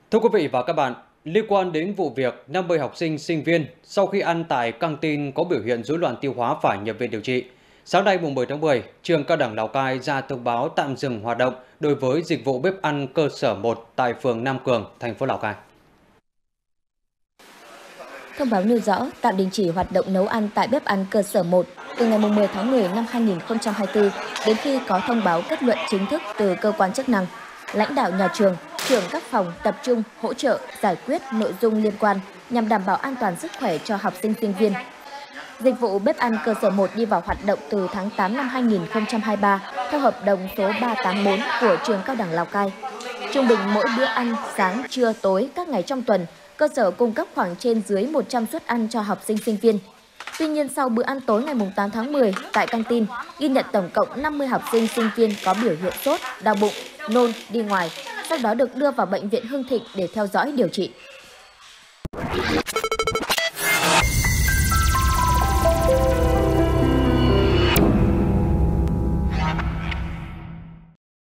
Thưa quý vị và các bạn, liên quan đến vụ việc 50 học sinh sinh viên sau khi ăn tại căng tin có biểu hiện rối loạn tiêu hóa phải nhập viện điều trị, sáng nay mùng 10 tháng 10, trường Cao đẳng Lào Cai ra thông báo tạm dừng hoạt động đối với dịch vụ bếp ăn cơ sở 1 tại phường Nam Cường, thành phố Lào Cai. Thông báo nêu rõ tạm đình chỉ hoạt động nấu ăn tại bếp ăn cơ sở 1 từ ngày 10 tháng 10 năm 2024 đến khi có thông báo kết luận chính thức từ cơ quan chức năng. Lãnh đạo nhà trường, trưởng các phòng tập trung hỗ trợ giải quyết nội dung liên quan nhằm đảm bảo an toàn sức khỏe cho học sinh sinh viên. Dịch vụ bếp ăn cơ sở 1 đi vào hoạt động từ tháng 8 năm 2023 theo hợp đồng số 384 của trường Cao đẳng Lào Cai. Trung bình mỗi bữa ăn sáng, trưa, tối các ngày trong tuần, cơ sở cung cấp khoảng trên dưới 100 suất ăn cho học sinh sinh viên. Tuy nhiên, sau bữa ăn tối ngày 8 tháng 10 tại căng tin, ghi nhận tổng cộng 50 học sinh sinh viên có biểu hiện sốt, đau bụng, nôn, đi ngoài, sau đó được đưa vào bệnh viện Hưng Thịnh để theo dõi điều trị.